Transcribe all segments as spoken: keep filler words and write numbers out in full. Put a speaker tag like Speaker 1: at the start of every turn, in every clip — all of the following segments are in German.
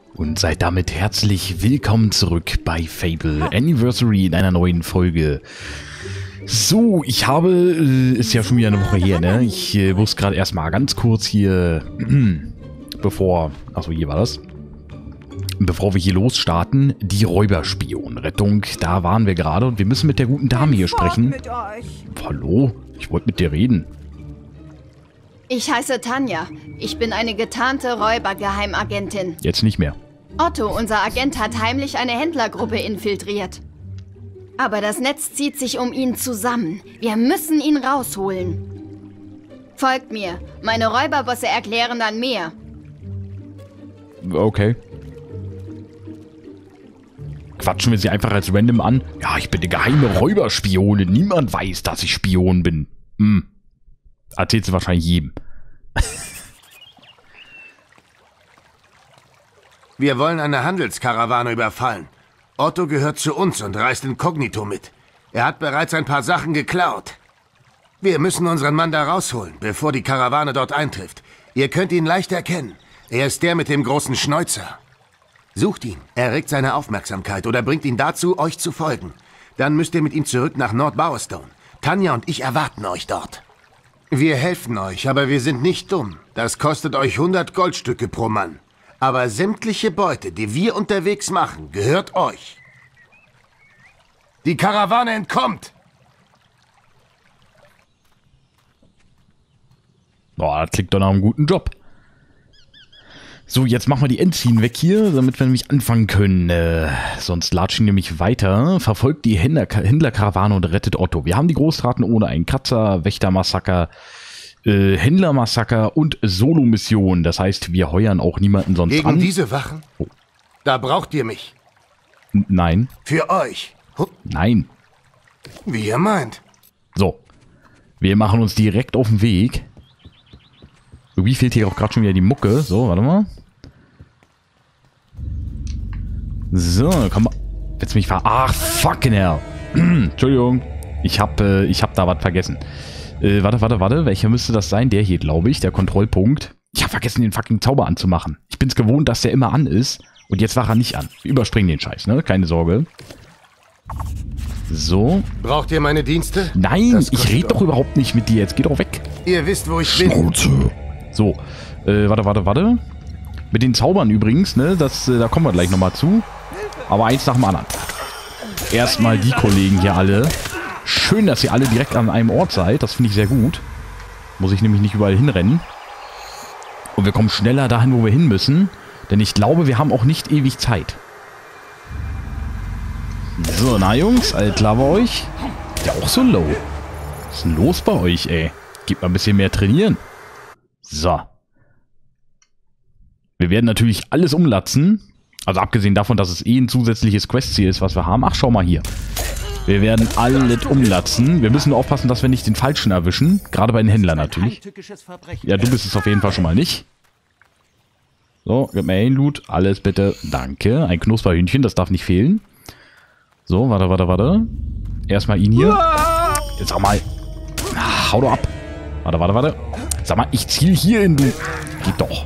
Speaker 1: Und seid damit herzlich willkommen zurück bei Fable Anniversary in einer neuen Folge. So, ich habe, äh, ist ja schon wieder eine Woche her, ne? Ich äh, muss gerade erstmal ganz kurz hier, bevor, achso, hier war das. Bevor wir hier losstarten, die Räuberspionrettung, da waren wir gerade und wir müssen mit der guten Dame hier sprechen. Hallo, ich wollte mit dir reden.
Speaker 2: Ich heiße Tanja. Ich bin eine getarnte Räubergeheimagentin.
Speaker 1: Jetzt nicht mehr.
Speaker 2: Otto, unser Agent, hat heimlich eine Händlergruppe infiltriert. Aber das Netz zieht sich um ihn zusammen. Wir müssen ihn rausholen. Folgt mir. Meine Räuberbosse erklären dann mehr.
Speaker 1: Okay. Quatschen wir sie einfach als random an. Ja, ich bin eine geheime Räuberspionin. Niemand weiß, dass ich Spion bin. Hm. Erzählt sie wahrscheinlich jedem.
Speaker 3: Wir wollen eine Handelskarawane überfallen. Otto gehört zu uns und reist inkognito mit. Er hat bereits ein paar Sachen geklaut. Wir müssen unseren Mann da rausholen, bevor die Karawane dort eintrifft. Ihr könnt ihn leicht erkennen. Er ist der mit dem großen Schnäuzer. Sucht ihn, erregt seine Aufmerksamkeit oder bringt ihn dazu, euch zu folgen. Dann müsst ihr mit ihm zurück nach North Bowerstone. Tanja und ich erwarten euch dort. Wir helfen euch, aber wir sind nicht dumm. Das kostet euch hundert Goldstücke pro Mann. Aber sämtliche Beute, die wir unterwegs machen, gehört euch. Die Karawane entkommt!
Speaker 1: Boah, das klingt doch nach einem guten Job. So, jetzt machen wir die Endziehen weg hier, damit wir nämlich anfangen können. Äh, sonst latschen wir nämlich weiter. Verfolgt die Händler Händlerkarawane und rettet Otto. Wir haben die Großtaten ohne einen Kratzer, Wächtermassaker, äh, Händlermassaker und Solo-Mission. Das heißt, wir heuern auch niemanden sonst
Speaker 3: Gegen
Speaker 1: an.
Speaker 3: Gegen diese Wachen? Oh. Da braucht ihr mich.
Speaker 1: N nein.
Speaker 3: Für euch? Huh?
Speaker 1: Nein.
Speaker 3: Wie ihr meint.
Speaker 1: So. Wir machen uns direkt auf den Weg. Irgendwie fehlt hier auch gerade schon wieder die Mucke. So, warte mal. So, komm mal. Willst du mich ver... Ach, fucking hell. Entschuldigung. Ich hab, äh, ich hab da was vergessen. Äh, warte, warte, warte. Welcher müsste das sein? Der hier, glaube ich. Der Kontrollpunkt. Ich habe vergessen, den fucking Zauber anzumachen. Ich bin's gewohnt, dass der immer an ist. Und jetzt war er nicht an. Wir überspringen den Scheiß, ne? Keine Sorge. So.
Speaker 3: Braucht ihr meine Dienste?
Speaker 1: Nein, ich rede doch überhaupt nicht mit dir. Jetzt geh doch weg.
Speaker 3: Ihr wisst, wo ich bin.
Speaker 1: Schnauze. So. Äh, warte, warte, warte. Mit den Zaubern übrigens, ne? Das, äh, da kommen wir gleich nochmal zu. Aber eins nach dem anderen. Erstmal die Kollegen hier alle. Schön, dass ihr alle direkt an einem Ort seid. Das finde ich sehr gut. Muss ich nämlich nicht überall hinrennen. Und wir kommen schneller dahin, wo wir hin müssen. Denn ich glaube, wir haben auch nicht ewig Zeit. So, na Jungs, alles klar bei euch? Ja, auch so low. Was ist denn los bei euch, ey? Gebt mal ein bisschen mehr trainieren. So. Wir werden natürlich alles umlatzen. Also abgesehen davon, dass es eh ein zusätzliches Questziel ist, was wir haben. Ach, schau mal hier. Wir werden alles umlatzen. Wir müssen nur aufpassen, dass wir nicht den Falschen erwischen. Gerade bei den Händlern natürlich. Ja, du bist es auf jeden Fall schon mal nicht. So, gib mir ein Loot. Alles bitte. Danke. Ein Knusperhühnchen, das darf nicht fehlen. So, warte, warte, warte. Erstmal ihn hier. Jetzt sag mal. Ach, hau doch ab. Warte, warte, warte. Sag mal, ich ziel hier hin, du. Geht doch.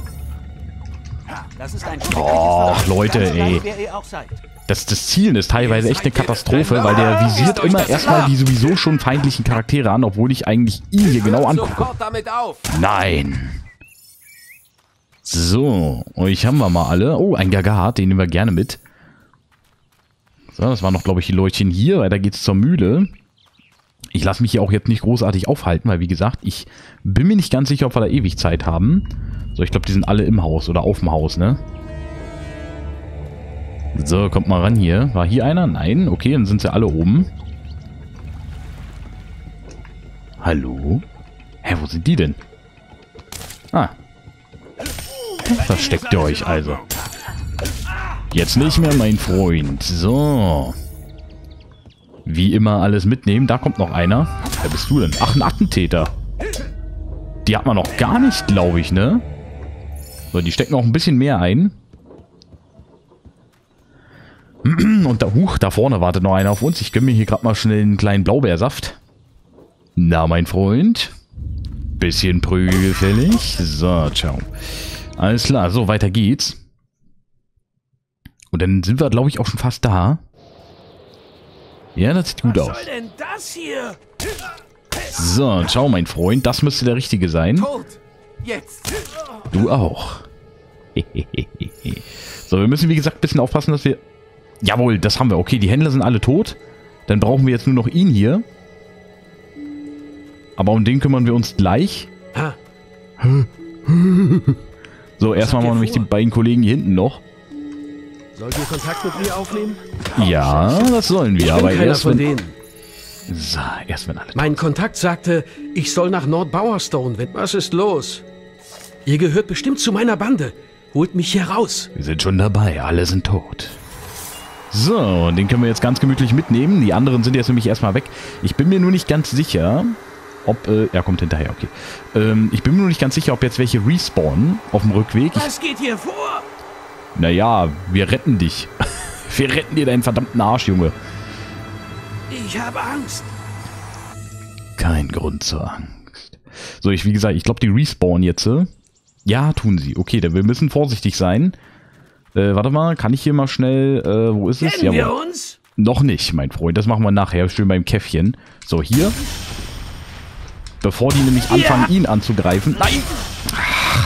Speaker 1: Och, Leute, ey. Das, das Zielen ist teilweise echt eine Katastrophe, weil der visiert immer erstmal die sowieso schon feindlichen Charaktere an, obwohl ich eigentlich ihn hier genau angucke. Nein. So, euch haben wir mal alle. Oh, ein Gagat, den nehmen wir gerne mit. So, das waren noch, glaube ich, die Leutchen hier. Weiter geht's zur Mühle. Ich lasse mich hier auch jetzt nicht großartig aufhalten, weil, wie gesagt, ich bin mir nicht ganz sicher, ob wir da ewig Zeit haben. So, ich glaube, die sind alle im Haus oder auf dem Haus, ne? So, kommt mal ran hier. War hier einer? Nein. Okay, dann sind sie alle oben. Hallo? Hä, wo sind die denn? Ah. Versteckt ihr euch also. Jetzt nicht mehr, mein Freund. So. Wie immer alles mitnehmen. Da kommt noch einer. Wer bist du denn? Ach, ein Attentäter. Die hat man noch gar nicht, glaube ich, ne? So, die stecken noch ein bisschen mehr ein. Und da, huch, da vorne wartet noch einer auf uns. Ich gönne mir hier gerade mal schnell einen kleinen Blaubeersaft. Na, mein Freund. Bisschen Prügel fällig. So, ciao. Alles klar, so, weiter geht's. Und dann sind wir, glaube ich, auch schon fast da. Ja, das sieht gut aus.
Speaker 4: Was soll denn das hier?
Speaker 1: So, schau, mein Freund, das müsste der richtige sein.
Speaker 3: Tot! Jetzt!
Speaker 1: Du auch. So, wir müssen, wie gesagt, ein bisschen aufpassen, dass wir... Jawohl, das haben wir. Okay, die Händler sind alle tot. Dann brauchen wir jetzt nur noch ihn hier. Aber um den kümmern wir uns gleich.
Speaker 4: Ha.
Speaker 1: So, erstmal machen wir nämlich die beiden Kollegen hier hinten noch.
Speaker 4: Sollt ihr Kontakt mit mir aufnehmen?
Speaker 1: Ja, das sollen wir.
Speaker 4: Ich bin
Speaker 1: Aber
Speaker 4: keiner
Speaker 1: erst
Speaker 4: von
Speaker 1: wenn...
Speaker 4: denen.
Speaker 1: So, erst wenn alle...
Speaker 4: Mein Kontakt sagte, ich soll nach Nordbowerstone. Was ist los? Ihr gehört bestimmt zu meiner Bande. Holt mich hier raus.
Speaker 1: Wir sind schon dabei. Alle sind tot. So, und den können wir jetzt ganz gemütlich mitnehmen. Die anderen sind jetzt nämlich erstmal weg. Ich bin mir nur nicht ganz sicher, ob... Äh, er kommt hinterher, okay. Ähm, ich bin mir nur nicht ganz sicher, ob jetzt welche respawnen auf dem Rückweg. Ich,
Speaker 4: Was geht hier vor?
Speaker 1: naja, wir retten dich. Wir retten dir deinen verdammten Arsch, Junge.
Speaker 4: Ich habe Angst.
Speaker 1: Kein Grund zur Angst. So, ich, wie gesagt, ich glaube, die respawnen jetzt. Äh? Ja, tun sie. Okay, dann wir müssen vorsichtig sein. Äh, warte mal, kann ich hier mal schnell... Äh, wo ist es?
Speaker 4: Kennen wir
Speaker 1: Jawohl.
Speaker 4: uns?
Speaker 1: Noch nicht, mein Freund. Das machen wir nachher. Schön beim Käffchen. So, hier. Bevor die nämlich anfangen, ihn anzugreifen. Nein! Ach.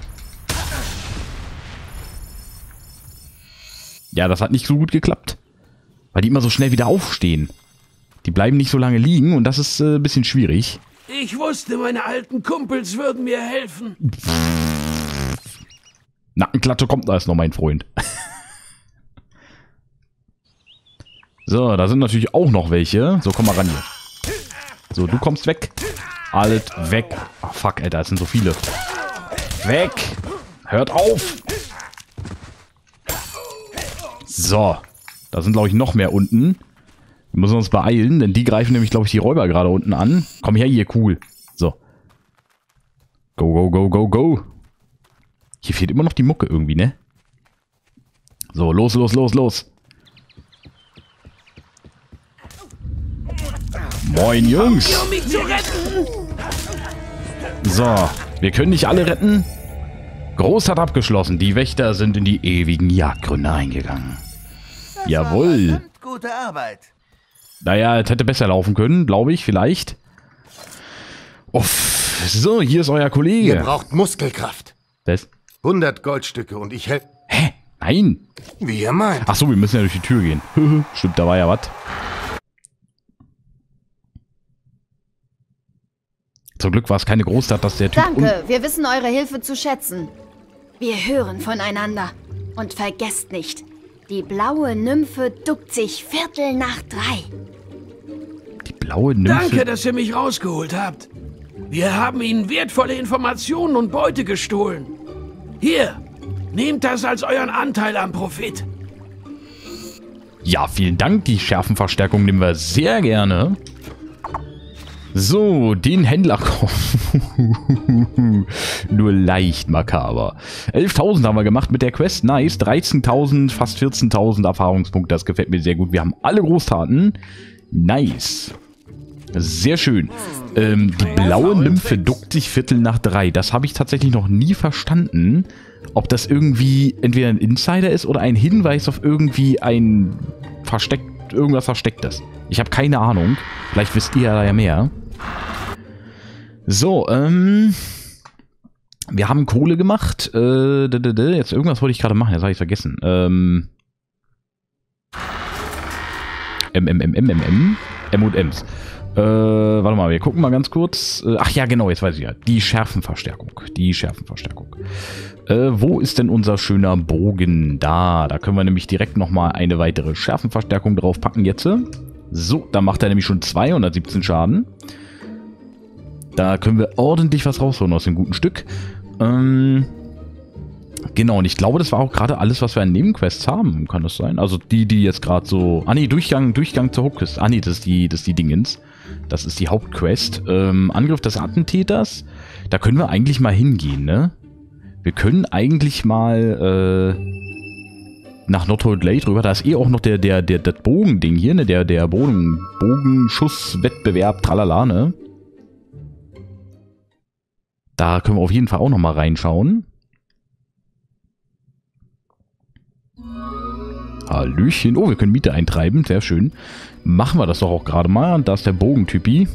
Speaker 1: Ja, das hat nicht so gut geklappt. Weil die immer so schnell wieder aufstehen. Die bleiben nicht so lange liegen und das ist äh, ein bisschen schwierig.
Speaker 4: Ich wusste, meine alten Kumpels würden mir helfen.
Speaker 1: Nackenklatsche kommt da erst noch, mein Freund. So, da sind natürlich auch noch welche. So, komm mal ran hier. So, du kommst weg. Alles weg. Oh, fuck, Alter, es sind so viele. Weg. Hört auf. So. Da sind, glaube ich, noch mehr unten. Wir müssen uns beeilen, denn die greifen nämlich, glaube ich, die Räuber gerade unten an. Komm her, hier, cool. So. Go, go, go, go, go. Hier fehlt immer noch die Mucke irgendwie, ne? So, los, los, los, los. Moin, Jungs.
Speaker 4: Um mich zu retten.
Speaker 1: So, wir können nicht alle retten. Groß hat abgeschlossen. Die Wächter sind in die ewigen Jagdgründe eingegangen.
Speaker 3: Das
Speaker 1: Jawohl.
Speaker 3: war verdammt gute Arbeit.
Speaker 1: Naja, es hätte besser laufen können, glaube ich, vielleicht. Uff. So, hier ist euer
Speaker 3: Ihr
Speaker 1: Kollege.
Speaker 3: braucht Muskelkraft.
Speaker 1: Was?
Speaker 3: hundert Goldstücke und ich helfe...
Speaker 1: Hä? Nein.
Speaker 3: Wie ihr meint.
Speaker 1: Ach so, wir müssen ja durch die Tür gehen. Stimmt, da war ja was. Zum Glück war es keine Großstadt, dass der Typ...
Speaker 2: Danke, wir wissen eure Hilfe zu schätzen. Wir hören voneinander. Und vergesst nicht, die blaue Nymphe duckt sich Viertel nach drei.
Speaker 1: Die blaue Nymphe...
Speaker 4: Danke, dass ihr mich rausgeholt habt. Wir haben ihnen wertvolle Informationen und Beute gestohlen. Hier, nehmt das als euren Anteil am Profit.
Speaker 1: Ja, vielen Dank. Die Schärfenverstärkung nehmen wir sehr gerne. So, den Händler kommen. Nur leicht makaber. elftausend haben wir gemacht mit der Quest. Nice. dreizehntausend, fast vierzehntausend Erfahrungspunkte. Das gefällt mir sehr gut. Wir haben alle Großtaten. Nice. Sehr schön. Ähm, die blaue Nymphe duckt sich Viertel nach drei. Das habe ich tatsächlich noch nie verstanden. Ob das irgendwie entweder ein Insider ist oder ein Hinweis auf irgendwie ein versteckt, irgendwas Verstecktes. Ich habe keine Ahnung. Vielleicht wisst ihr ja mehr. So, ähm... wir haben Kohle gemacht. Äh, jetzt irgendwas wollte ich gerade machen, jetzt habe ich vergessen. Ähm... M, M, M, M, M, M. M und Ms. Äh, warte mal, wir gucken mal ganz kurz. Äh, ach ja, genau, jetzt weiß ich ja. Die Schärfenverstärkung. Die Schärfenverstärkung. Äh, wo ist denn unser schöner Bogen? Da, da können wir nämlich direkt nochmal eine weitere Schärfenverstärkung draufpacken jetzt. So, da macht er nämlich schon zweihundertsiebzehn Schaden. Da können wir ordentlich was rausholen aus dem guten Stück. Ähm, genau, und ich glaube, das war auch gerade alles, was wir an Nebenquests haben. Kann das sein? Also die, die jetzt gerade so... Ah nee, Durchgang, Durchgang zur Hauptquest. Ah nee, das ist die, das ist die Dingens. Das ist die Hauptquest. Ähm, Angriff des Attentäters. Da können wir eigentlich mal hingehen, ne? Wir können eigentlich mal äh, nach Nordhold Lake rüber. Da ist eh auch noch der, der, der, das Bogending hier, ne? Der, der Bogen, Bogenschusswettbewerb, tralala, ne? Da können wir auf jeden Fall auch noch mal reinschauen. Hallöchen. Oh, wir können Miete eintreiben. Sehr schön. Machen wir das doch auch gerade mal. Und da ist der Bogentypi.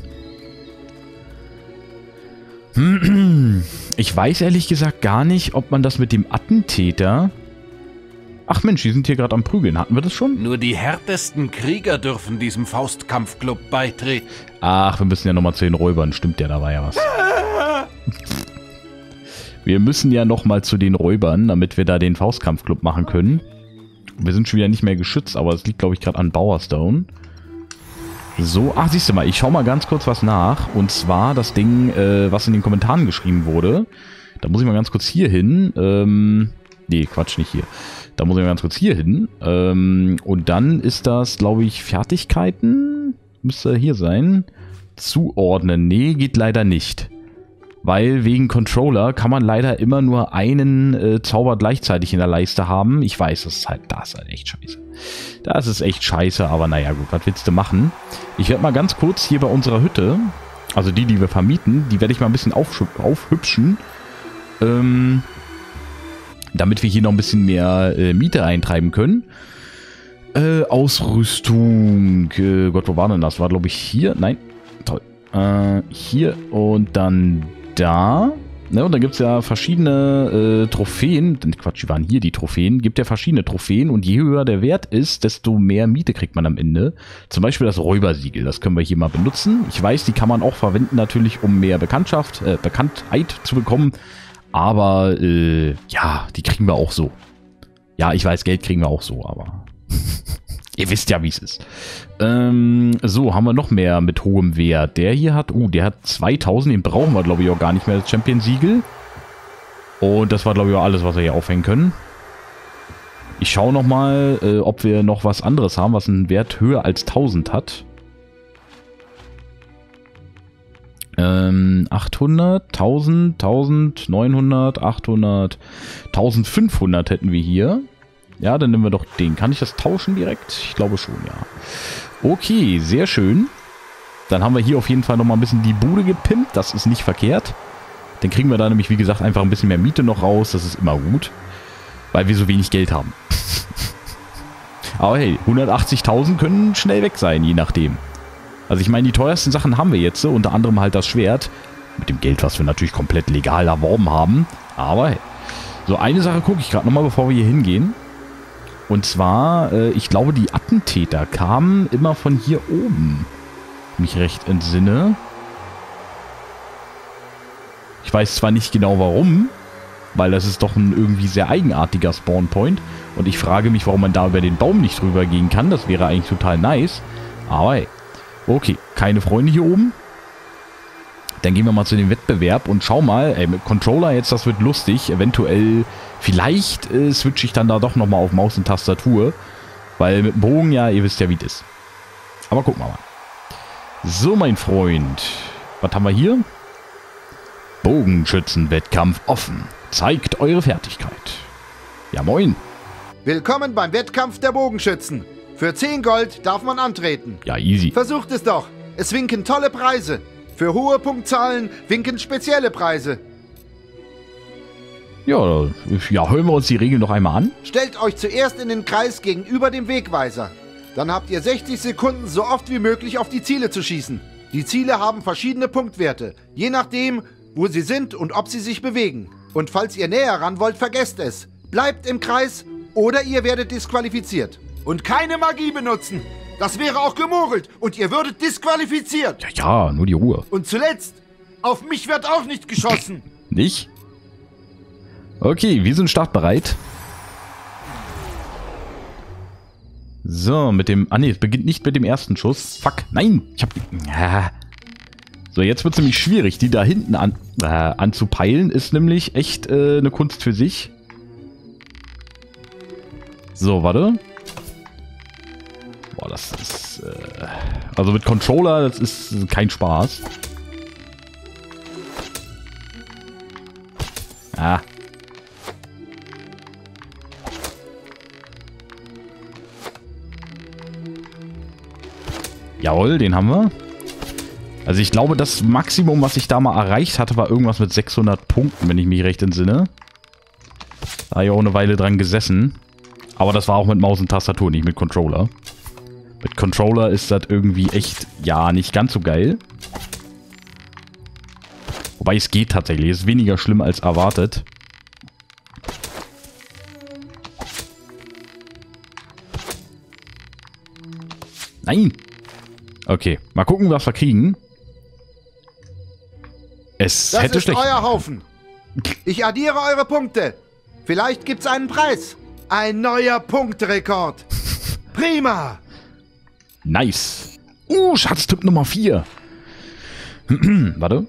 Speaker 1: Ich weiß ehrlich gesagt gar nicht, ob man das mit dem Attentäter... Ach Mensch, die sind hier gerade am Prügeln. Hatten wir das schon?
Speaker 5: Nur die härtesten Krieger dürfen diesem Faustkampfclub beitreten.
Speaker 1: Ach, wir müssen ja nochmal zu den Räubern. Stimmt ja, da war ja was. Wir müssen ja nochmal zu den Räubern, damit wir da den Faustkampfclub machen können. Wir sind schon wieder nicht mehr geschützt, aber es liegt, glaube ich, gerade an Bowerstone. So, ach, siehst du mal, ich schaue mal ganz kurz was nach. Und zwar das Ding, äh, was in den Kommentaren geschrieben wurde. Da muss ich mal ganz kurz hier hin. Ähm, nee, Quatsch, nicht hier. Da muss ich mal ganz kurz hier hin. Ähm, und dann ist das, glaube ich, Fertigkeiten. Müsste hier sein. Zuordnen. Nee, geht leider nicht. Weil wegen Controller kann man leider immer nur einen äh, Zauber gleichzeitig in der Leiste haben. Ich weiß, das ist halt, das ist halt echt scheiße. Das ist echt scheiße, aber naja gut, was willst du machen? Ich werde mal ganz kurz hier bei unserer Hütte, also die, die wir vermieten, die werde ich mal ein bisschen aufhübschen. Ähm, damit wir hier noch ein bisschen mehr äh, Miete eintreiben können. Äh, Ausrüstung. Äh, Gott, wo war denn das? War, glaube ich, hier. Nein. Toll. Äh, hier und dann da. Ne, und dann gibt es ja verschiedene äh, Trophäen. Quatsch, die waren hier die Trophäen. Gibt ja verschiedene Trophäen und je höher der Wert ist, desto mehr Miete kriegt man am Ende. Zum Beispiel das Räubersiegel. Das können wir hier mal benutzen. Ich weiß, die kann man auch verwenden natürlich, um mehr Bekanntschaft, äh, Bekanntheit zu bekommen. Aber, äh, ja, die kriegen wir auch so. Ja, ich weiß, Geld kriegen wir auch so, aber ihr wisst ja, wie es ist. Ähm, so, haben wir noch mehr mit hohem Wert. Der hier hat, uh, der hat zweitausend, den brauchen wir, glaube ich, auch gar nicht mehr, das Champion-Siegel. Und das war, glaube ich, auch alles, was wir hier aufhängen können. Ich schaue nochmal, äh, ob wir noch was anderes haben, was einen Wert höher als tausend hat. Ähm, achthundert, tausend, tausend, neunhundert, achthundert, eintausendfünfhundert hätten wir hier. Ja, dann nehmen wir doch den. Kann ich das tauschen direkt? Ich glaube schon, ja. Okay, sehr schön. Dann haben wir hier auf jeden Fall nochmal ein bisschen die Bude gepimpt. Das ist nicht verkehrt. Dann kriegen wir da nämlich, wie gesagt, einfach ein bisschen mehr Miete noch raus. Das ist immer gut. Weil wir so wenig Geld haben. Aber hey, hundertachtzigtausend können schnell weg sein, je nachdem. Also ich meine, die teuersten Sachen haben wir jetzt. Unter anderem halt das Schwert. Mit dem Geld, was wir natürlich komplett legal erworben haben. Aber hey. So, eine Sache gucke ich gerade nochmal, bevor wir hier hingehen. Und zwar, äh, ich glaube, die Attentäter kamen immer von hier oben. Mich recht entsinne. Ich weiß zwar nicht genau warum, weil das ist doch ein irgendwie sehr eigenartiger Spawnpoint. Und ich frage mich, warum man da über den Baum nicht drüber gehen kann. Das wäre eigentlich total nice. Aber hey. Okay, keine Freunde hier oben. Dann gehen wir mal zu dem Wettbewerb und schau mal, ey, mit Controller jetzt, das wird lustig. Eventuell, vielleicht äh, switche ich dann da doch nochmal auf Maus und Tastatur. Weil mit dem Bogen, ja, ihr wisst ja, wie es ist. Aber gucken wir mal. So, mein Freund. Was haben wir hier? Bogenschützenwettkampf offen. Zeigt eure Fertigkeit. Ja, moin.
Speaker 6: Willkommen beim Wettkampf der Bogenschützen. Für zehn Gold darf man antreten.
Speaker 1: Ja, easy.
Speaker 6: Versucht es doch. Es winken tolle Preise. Für hohe Punktzahlen winken spezielle Preise.
Speaker 1: Ja, ja, hören wir uns die Regeln noch einmal an.
Speaker 6: Stellt euch zuerst in den Kreis gegenüber dem Wegweiser. Dann habt ihr sechzig Sekunden, so oft wie möglich auf die Ziele zu schießen. Die Ziele haben verschiedene Punktwerte, je nachdem, wo sie sind und ob sie sich bewegen. Und falls ihr näher ran wollt, vergesst es. Bleibt im Kreis oder ihr werdet disqualifiziert. Und keine Magie benutzen. Das wäre auch gemogelt und ihr würdet disqualifiziert.
Speaker 1: Ja, ja, nur die Ruhe.
Speaker 6: Und zuletzt, auf mich wird auch nicht geschossen.
Speaker 1: Nicht? Okay, wir sind startbereit. So, mit dem... Ah ne, es beginnt nicht mit dem ersten Schuss. Fuck, nein! Ich hab... Ja. So, jetzt wird es nämlich schwierig. Die da hinten an, äh, anzupeilen, ist nämlich echt äh, eine Kunst für sich. So, warte. Boah, das ist... Äh, also mit Controller, das ist kein Spaß. Ah. Jawohl, den haben wir. Also ich glaube, das Maximum, was ich da mal erreicht hatte, war irgendwas mit sechshundert Punkten, wenn ich mich recht entsinne. Da habe ich auch eine Weile dran gesessen. Aber das war auch mit Maus und Tastatur, nicht mit Controller. Mit Controller ist das irgendwie echt, ja, nicht ganz so geil. Wobei es geht tatsächlich. Es ist weniger schlimm als erwartet. Nein! Okay, mal gucken, was wir kriegen. Es
Speaker 6: Das
Speaker 1: hätte
Speaker 6: ist
Speaker 1: schlecht...
Speaker 6: euer Haufen. Ich addiere eure Punkte. Vielleicht gibt's einen Preis. Ein neuer Punkterekord. Prima.
Speaker 1: Nice. Uh, Schatztipp Nummer vier. Warte.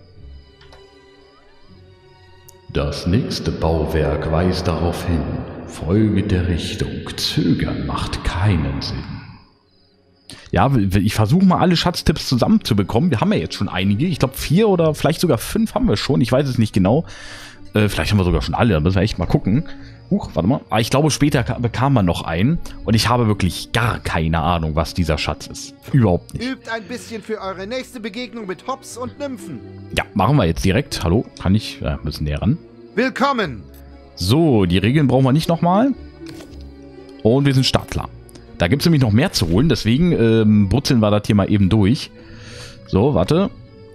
Speaker 1: Das nächste Bauwerk weist darauf hin. Folge der Richtung. Zögern macht keinen Sinn. Ja, ich versuche mal alle Schatztipps zusammenzubekommen. Wir haben ja jetzt schon einige. Ich glaube vier oder vielleicht sogar fünf haben wir schon. Ich weiß es nicht genau. Äh, vielleicht haben wir sogar schon alle. Da müssen wir echt mal gucken. Huch, warte mal. Aber ich glaube, später bekam man noch einen. Und ich habe wirklich gar keine Ahnung, was dieser Schatz ist. Überhaupt nicht.
Speaker 6: Übt ein bisschen für eure nächste Begegnung mit Hops und Nymphen.
Speaker 1: Ja, machen wir jetzt direkt. Hallo, kann ich? Ja, müssen näher ran.
Speaker 6: Willkommen.
Speaker 1: So, die Regeln brauchen wir nicht nochmal. Und wir sind startklar. Da gibt es nämlich noch mehr zu holen, deswegen ähm, brutzeln wir das hier mal eben durch. So, warte.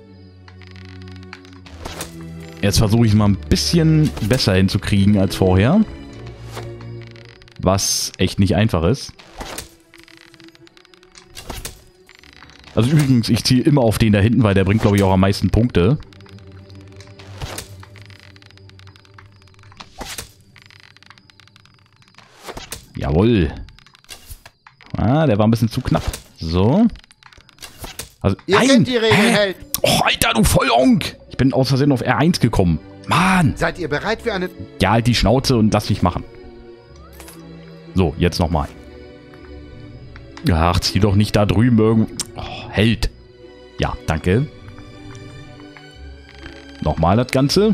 Speaker 1: Jetzt versuche ich mal ein bisschen besser hinzukriegen als vorher. Was echt nicht einfach ist. Also übrigens, ich ziehe immer auf den da hinten, weil der bringt, glaube ich, auch am meisten Punkte. Jawohl. Ah, der war ein bisschen zu knapp. So. Also,
Speaker 6: Ihr
Speaker 1: nein!
Speaker 6: kennt die Regeln,
Speaker 1: Hä?
Speaker 6: Held.
Speaker 1: Oh, Alter, du Vollonk! Ich bin aus Versehen auf R eins gekommen. Mann!
Speaker 6: Seid ihr bereit für eine...
Speaker 1: Ja, halt die Schnauze und lass mich machen. So, jetzt nochmal. Ach, zieh doch nicht da drüben irgendwo... Oh, Held. Ja, danke. Nochmal das Ganze.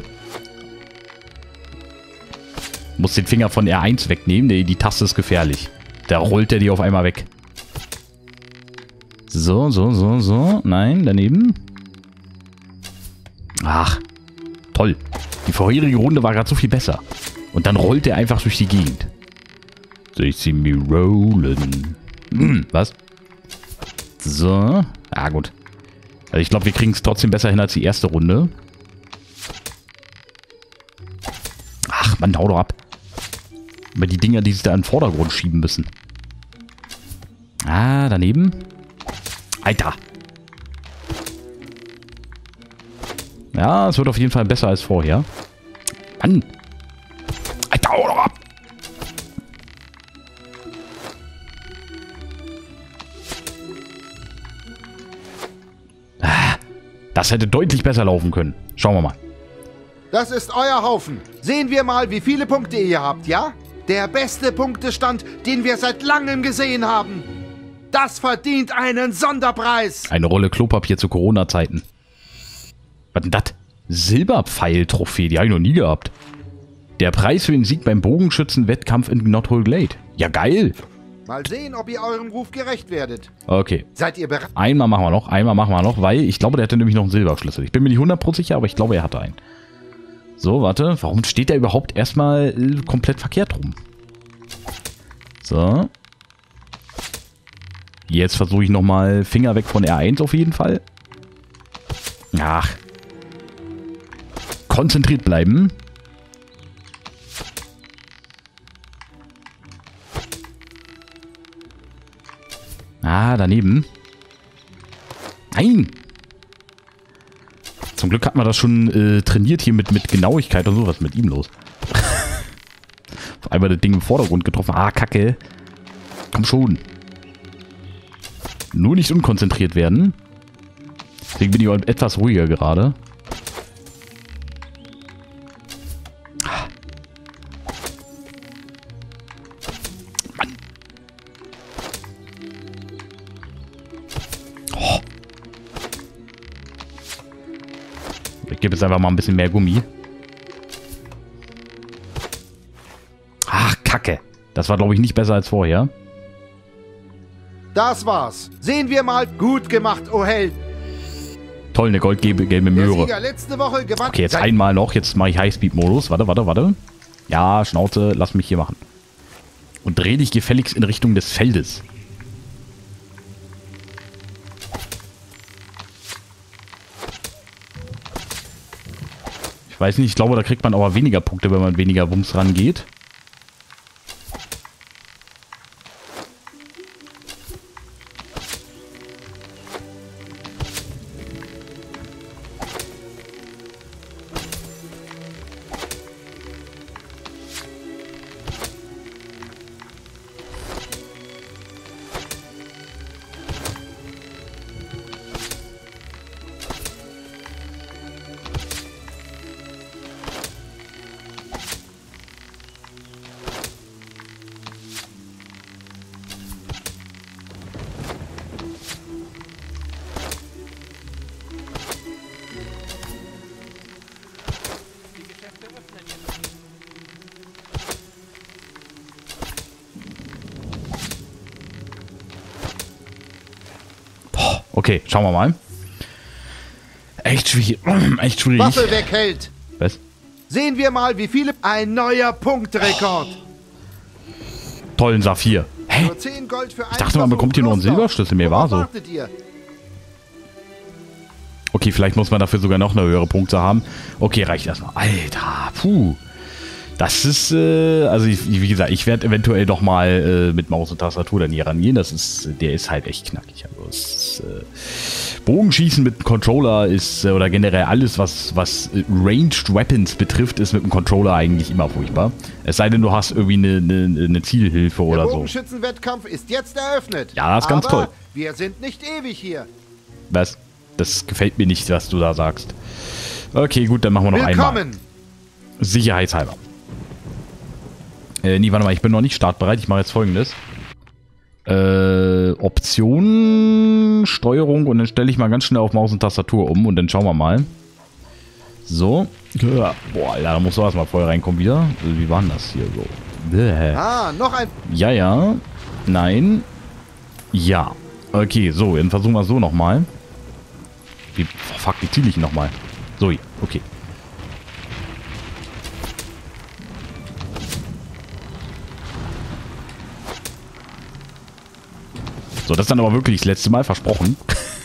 Speaker 1: Muss den Finger von R eins wegnehmen. Nee, die Taste ist gefährlich. Da rollt er die auf einmal weg. So, so, so, so. Nein, daneben. Ach, toll. Die vorherige Runde war gerade so viel besser. Und dann rollt er einfach durch die Gegend. So, ich sehe mich rollen. Hm, was? So. Ah, gut. Also ich glaube, wir kriegen es trotzdem besser hin als die erste Runde. Ach, Mann, hau doch ab. Über die Dinger, die sich da in den Vordergrund schieben müssen. Ah, daneben. Alter. Ja, es wird auf jeden Fall besser als vorher. Mann. Alter, hau doch ab. Ah, das hätte deutlich besser laufen können. Schauen wir mal.
Speaker 6: Das ist euer Haufen. Sehen wir mal, wie viele Punkte ihr habt, ja? Der beste Punktestand, den wir seit langem gesehen haben. Das verdient einen Sonderpreis.
Speaker 1: Eine Rolle Klopapier zu Corona-Zeiten. Was denn das? Silberpfeil-Trophäe, die habe ich noch nie gehabt. Der Preis für den Sieg beim Bogenschützen-Wettkampf in Knothole Glade. Ja, geil.
Speaker 6: Mal sehen, ob ihr eurem Ruf gerecht werdet.
Speaker 1: Okay.
Speaker 6: Seid ihr bereit?
Speaker 1: Einmal machen wir noch, einmal machen wir noch, weil ich glaube, der hatte nämlich noch einen Silberschlüssel. Ich bin mir nicht hundert Prozent sicher, aber ich glaube, er hatte einen. So, warte. Warum steht der überhaupt erstmal äh, komplett verkehrt rum? So. Jetzt versuche ich nochmal Finger weg von R eins auf jeden Fall. Ach. Konzentriert bleiben. Ah, daneben. Nein! Zum Glück hat man das schon äh, trainiert hier mit, mit Genauigkeit und so. Was ist mit ihm los? Auf einmal das Ding im Vordergrund getroffen. Ah, Kacke. Komm schon. Nur nicht unkonzentriert werden. Deswegen bin ich auch etwas ruhiger gerade. Mann. Oh. Ich gebe jetzt einfach mal ein bisschen mehr Gummi. Ach, Kacke. Das war, glaube ich, nicht besser als vorher.
Speaker 6: Das war's. Sehen wir mal. Gut gemacht, oh Held.
Speaker 1: Toll, eine goldgelbe gelbe
Speaker 6: Der
Speaker 1: Möhre.
Speaker 6: Sieger letzte Woche gewann.
Speaker 1: Okay, jetzt einmal noch. Jetzt mache ich Highspeed-Modus. Warte, warte, warte. Ja, Schnauze, lass mich hier machen. Und dreh dich gefälligst in Richtung des Feldes. Ich weiß nicht, ich glaube, da kriegt man aber weniger Punkte, wenn man weniger Wumms rangeht. Okay, schauen wir mal. Echt schwierig. Echt schwierig.
Speaker 6: Waffe weg, Held.
Speaker 1: Was?
Speaker 6: Sehen wir mal, wie viele... Ein neuer Punktrekord.
Speaker 1: Tollen Saphir. Hä?
Speaker 6: Nur zehn Gold für
Speaker 1: Ich dachte, man bekommt hier noch einen Silberschlüssel. Mir war so. Okay, vielleicht muss man dafür sogar noch eine höhere Punkte haben. Okay, reicht erstmal. Alter, puh. Das ist, äh, also ich, wie gesagt, ich werde eventuell doch mal äh, mit Maus und Tastatur dann hier rangehen. Das ist, der ist halt echt knackig. Also es ist, äh, Bogenschießen mit dem Controller ist, äh, oder generell alles, was, was äh, Ranged Weapons betrifft, ist mit dem Controller eigentlich immer furchtbar. Es sei denn, du hast irgendwie eine, eine, eine Zielhilfe
Speaker 6: Der
Speaker 1: oder so.
Speaker 6: Der Bogenschützenwettkampf ist jetzt eröffnet.
Speaker 1: Ja, das ist ganz
Speaker 6: Aber
Speaker 1: toll.
Speaker 6: wir sind nicht ewig hier.
Speaker 1: Was? Das gefällt mir nicht, was du da sagst. Okay, gut, dann machen wir noch
Speaker 6: Willkommen.
Speaker 1: einmal. Sicherheitshalber. Äh, nee, warte mal, ich bin noch nicht startbereit. Ich mache jetzt Folgendes. Äh, Optionen, Steuerung und dann stelle ich mal ganz schnell auf Maus und Tastatur um und dann schauen wir mal. So. Ja, boah, Alter, da muss doch erstmal vorher reinkommen wieder. Wie war denn das hier so? Bäh.
Speaker 6: Ah, noch ein...
Speaker 1: Ja, ja. Nein. Ja. Okay, so, dann versuchen wir es so nochmal. Wie, fuck, wie ziele ich ihn nochmal? So, okay. So, das ist dann aber wirklich das letzte Mal, versprochen.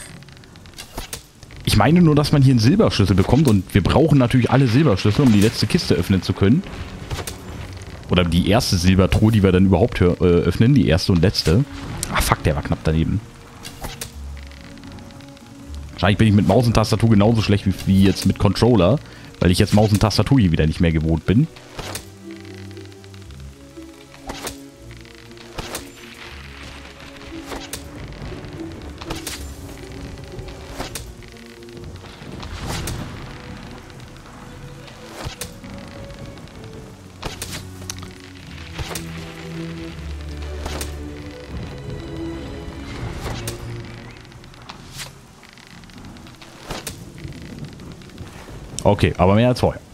Speaker 1: Ich meine nur, dass man hier einen Silberschlüssel bekommt und wir brauchen natürlich alle Silberschlüssel, um die letzte Kiste öffnen zu können. Oder die erste Silbertruhe, die wir dann überhaupt äh, öffnen, die erste und letzte. Ah, fuck, der war knapp daneben. Wahrscheinlich bin ich mit Maus und Tastatur genauso schlecht wie, wie jetzt mit Controller, weil ich jetzt Maus und Tastatur hier wieder nicht mehr gewohnt bin. Okay, aber mehr als vorher.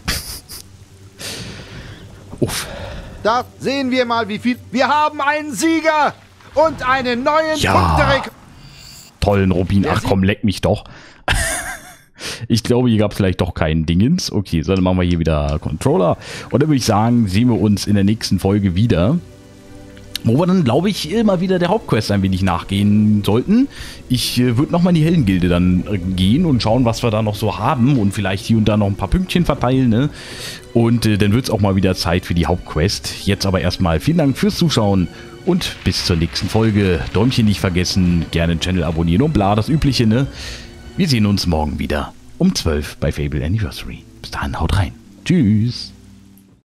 Speaker 1: Uff.
Speaker 6: Da sehen wir mal, wie viel... Wir haben einen Sieger und einen neuen
Speaker 1: Ja.
Speaker 6: Punkterekord.
Speaker 1: Tollen Rubin. Ach komm, leck mich doch. Ich glaube, hier gab es vielleicht doch keinen Dingens. Okay, so, dann machen wir hier wieder Controller. Und dann würde ich sagen, sehen wir uns in der nächsten Folge wieder. Wo wir dann, glaube ich, immer wieder der Hauptquest ein wenig nachgehen sollten. Ich äh, würde nochmal in die Hellengilde dann äh, gehen und schauen, was wir da noch so haben. Und vielleicht hier und da noch ein paar Pünktchen verteilen, ne? Und äh, dann wird es auch mal wieder Zeit für die Hauptquest. Jetzt aber erstmal vielen Dank fürs Zuschauen und bis zur nächsten Folge. Däumchen nicht vergessen, gerne den Channel abonnieren und bla, das Übliche, ne? Wir sehen uns morgen wieder um zwölf bei Fable Anniversary. Bis dahin, haut rein. Tschüss.